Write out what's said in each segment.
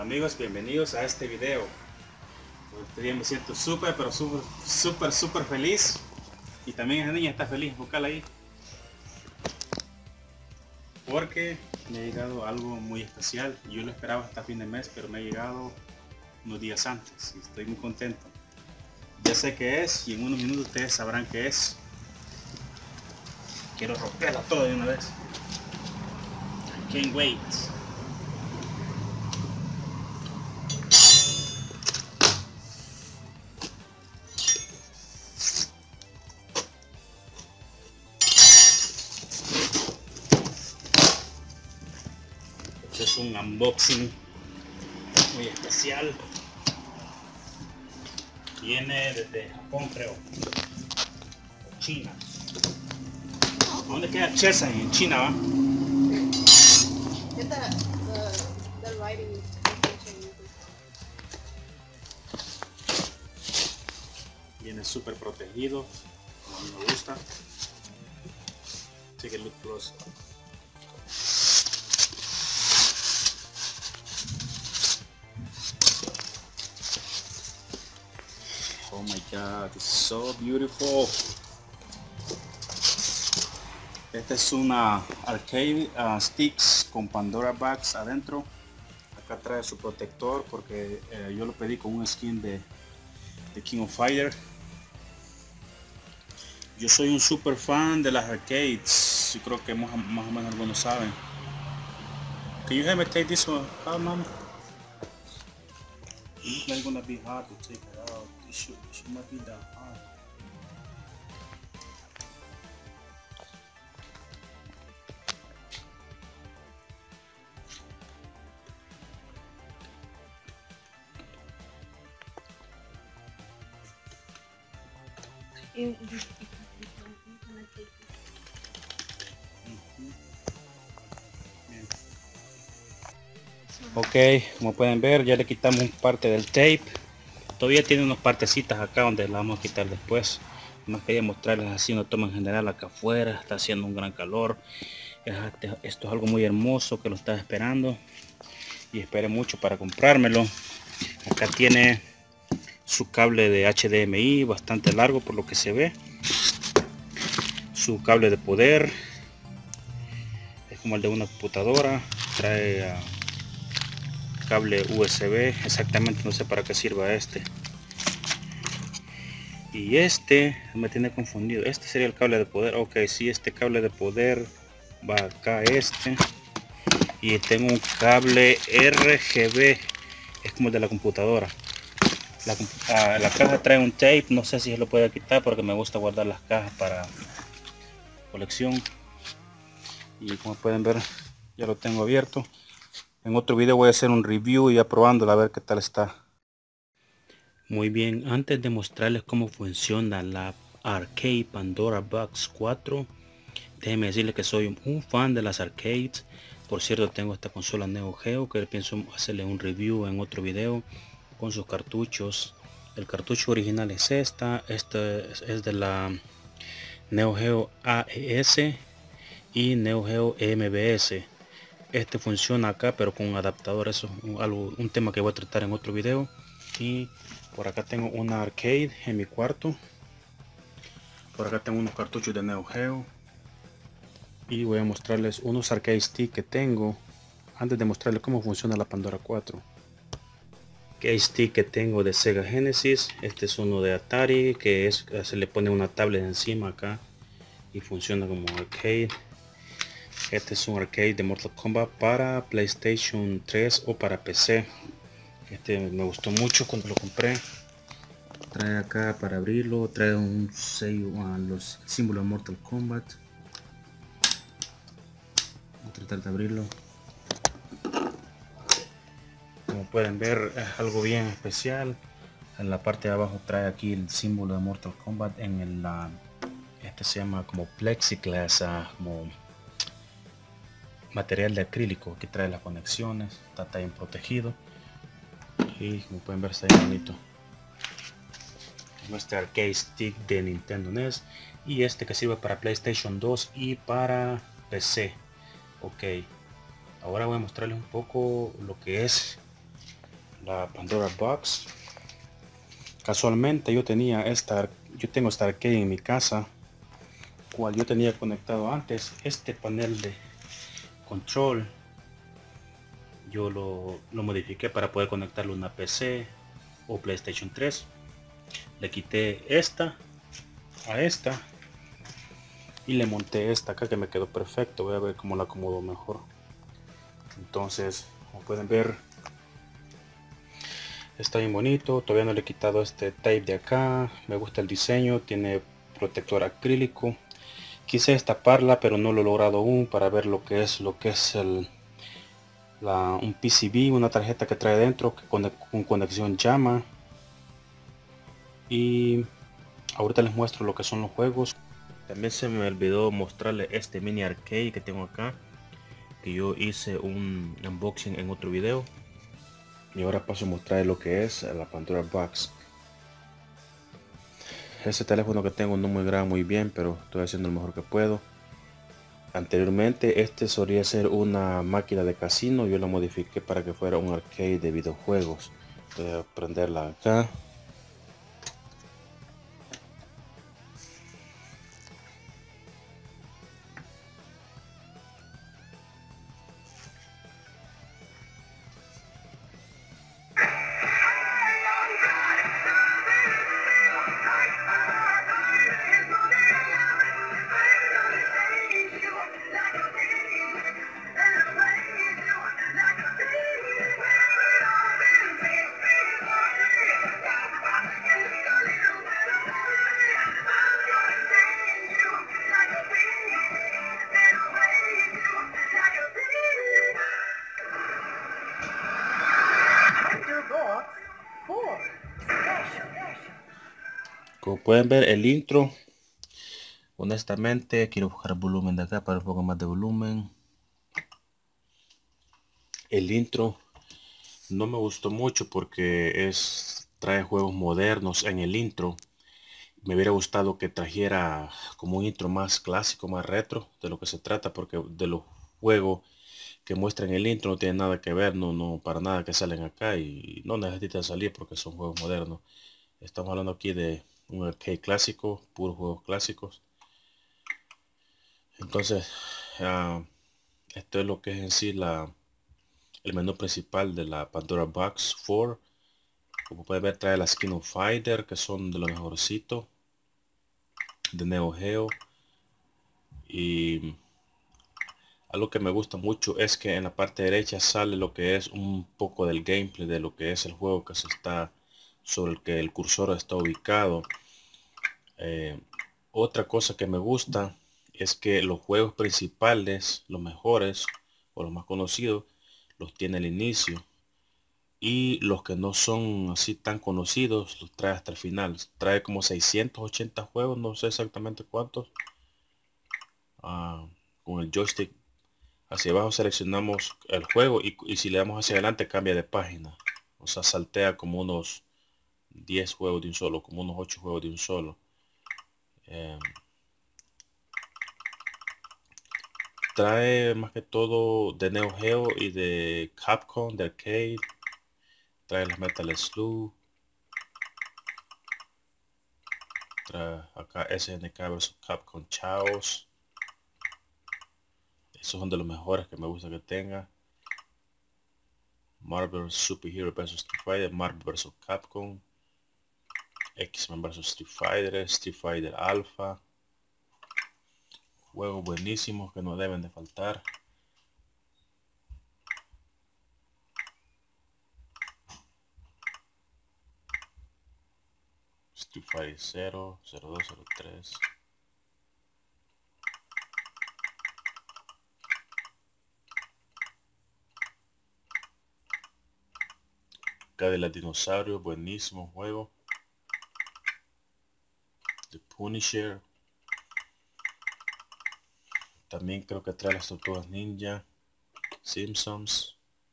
Amigos, bienvenidos a este video. Este día me siento súper feliz. Y también esa niña está feliz, buscarla ahí. Porque me ha llegado algo muy especial. Yo lo esperaba hasta fin de mes, pero me ha llegado unos días antes. Y estoy muy contento. Ya sé qué es y en unos minutos ustedes sabrán qué es. Quiero romperla todo de una vez. Can't wait. Este es un unboxing muy especial. Viene desde Japón, creo. O China. ¿Dónde queda Chesa? En China, ¿va? Viene súper protegido, como a mí me gusta. Take a look close. Oh my god, it's so beautiful. Esta es una arcade sticks con Pandora bags adentro. Acá trae su protector porque yo lo pedí con un skin de King of Fighter. Yo soy un super fan de las arcades. Yo creo que más o menos algunos saben. Can you have me take this one out, mom? It's not gonna be hard to take it out. It should not be that hard. Ok, como pueden ver ya le quitamos parte del tape. Todavía tiene unas partecitas acá donde la vamos a quitar después. Más quería mostrarles así una toma en general acá afuera. Está haciendo un gran calor. Esto es algo muy hermoso que lo estaba esperando. Y esperé mucho para comprármelo. Acá tiene su cable de HDMI bastante largo por lo que se ve. Su cable de poder. Es como el de una computadora. Trae cable USB, exactamente no sé para qué sirva este. Y este me tiene confundido. Este sería el cable de poder. Ok, sí, este cable de poder va acá, este. Y tengo un cable RGB, es como el de la computadora. La caja trae un tape, no sé si se lo puede quitar porque me gusta guardar las cajas para colección. Y como pueden ver, ya lo tengo abierto. En otro video voy a hacer un review y probándola a ver qué tal está. Muy bien, antes de mostrarles cómo funciona la Arcade Pandora Box 4, déjenme decirles que soy un fan de las arcades. Por cierto, tengo esta consola Neo Geo que pienso hacerle un review en otro video con sus cartuchos. El cartucho original es esta es de la Neo Geo AES y Neo Geo MBS. Este funciona acá pero con un adaptador. Eso es un tema que voy a tratar en otro video. Y por acá tengo una arcade en mi cuarto. Por acá tengo unos cartuchos de Neo Geo. Y voy a mostrarles unos arcade stick que tengo antes de mostrarles cómo funciona la Pandora 4. Arcade stick que tengo de Sega Genesis. Este es uno de Atari que se le pone una tablet encima acá y funciona como arcade. Este es un arcade de Mortal Kombat para PlayStation 3 o para PC. Este me gustó mucho cuando lo compré. Trae acá para abrirlo, trae un sello a los símbolos de Mortal Kombat. Voy a tratar de abrirlo. Como pueden ver, es algo bien especial. En la parte de abajo trae aquí el símbolo de Mortal Kombat en este se llama como plexiglass, como material de acrílico que trae las conexiones. Está bien protegido y como pueden ver está bien bonito. Nuestro arcade stick de Nintendo NES y este que sirve para PlayStation 2 y para PC. Ok, ahora voy a mostrarles un poco lo que es la Pandora Box. Casualmente yo tengo esta arcade en mi casa, cual yo tenía conectado antes. Este panel de control yo lo modifiqué para poder conectarlo a una PC o PlayStation 3. Le quité esta a esta y le monté esta acá que me quedó perfecto. Voy a ver cómo la acomodo mejor. Entonces, como pueden ver, está bien bonito. Todavía no le he quitado este tape de acá. Me gusta el diseño, tiene protector acrílico. Quise destaparla, pero no lo he logrado aún, para ver lo que es un PCB, una tarjeta que trae dentro con conexión llama. Y ahorita les muestro lo que son los juegos. También se me olvidó mostrarles este mini arcade que tengo acá, que yo hice un unboxing en otro video. Y ahora paso a mostrar lo que es la Pandora Box. Este teléfono que tengo no me graba muy bien, pero estoy haciendo lo mejor que puedo. Anteriormente este solía ser una máquina de casino. Yo lo modifiqué para que fuera un arcade de videojuegos. Voy a prenderla acá. Como pueden ver, el intro, honestamente quiero buscar el volumen de acá para un poco más de volumen. El intro no me gustó mucho porque trae juegos modernos en el intro. Me hubiera gustado que trajera como un intro más clásico, más retro de lo que se trata, porque de los juegos que muestran el intro no tiene nada que ver, no para nada que salen acá, y no necesitan salir porque son juegos modernos. Estamos hablando aquí de un arcade clásico, puros juegos clásicos. Entonces, esto es lo que es en sí el menú principal de la Pandora Box 4. Como pueden ver, trae las King of Fighter, que son de lo mejorcito de Neo Geo. Y algo que me gusta mucho es que en la parte derecha sale lo que es un poco del gameplay de lo que es el juego sobre el que el cursor está ubicado. Otra cosa que me gusta es que los juegos principales, los mejores o los más conocidos, los tiene al inicio, y los que no son así tan conocidos los trae hasta el final. Trae como 680 juegos, no sé exactamente cuántos. Con el joystick hacia abajo seleccionamos el juego, y si le damos hacia adelante cambia de página. O sea, saltea como unos 10 juegos de un solo, como unos 8 juegos de un solo. Trae más que todo de Neo Geo y de Capcom, de arcade. Trae los Metal Slug. Trae acá SNK vs Capcom Chaos. Esos son de los mejores que me gusta que tenga. Marvel Super Hero vs Street Fighter, Marvel vs Capcom, X-Men vs Street Fighter, Street Fighter Alpha. Juegos buenísimos que no deben de faltar. Street Fighter 0, 02, 03. Cadillac Dinosaurio, buenísimo juego. The Punisher. También creo que trae las Tortugas Ninja. Simpsons.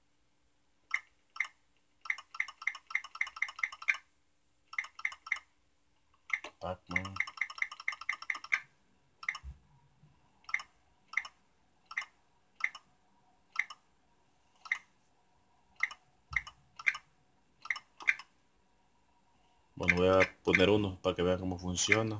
Pac-Man. poner uno para que vean cómo funciona.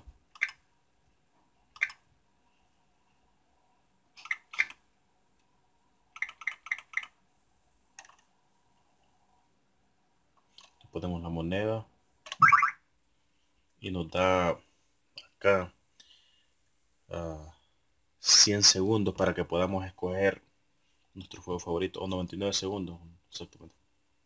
Ponemos la moneda y nos da acá 100 segundos para que podamos escoger nuestro juego favorito, o 99 segundos exactamente.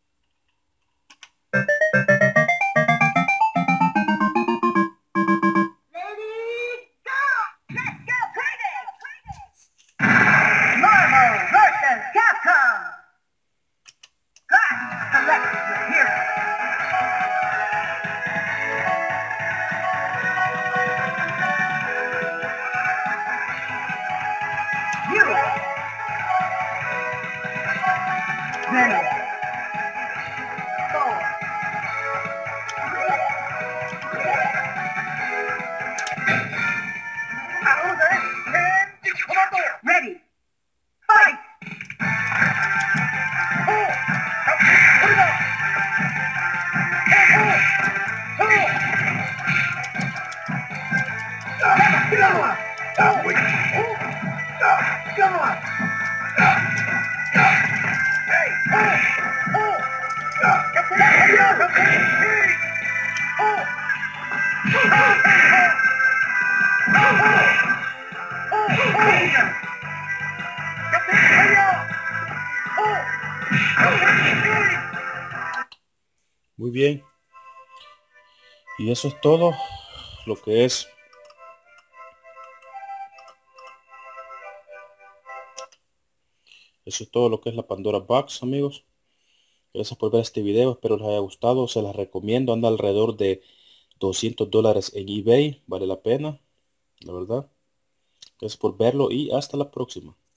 Ready. Fight. Muy bien. Y eso es todo lo que es la Pandora Box, amigos. Gracias por ver este video, espero les haya gustado, se las recomiendo, anda alrededor de $200 en eBay, vale la pena, la verdad. Gracias por verlo y hasta la próxima.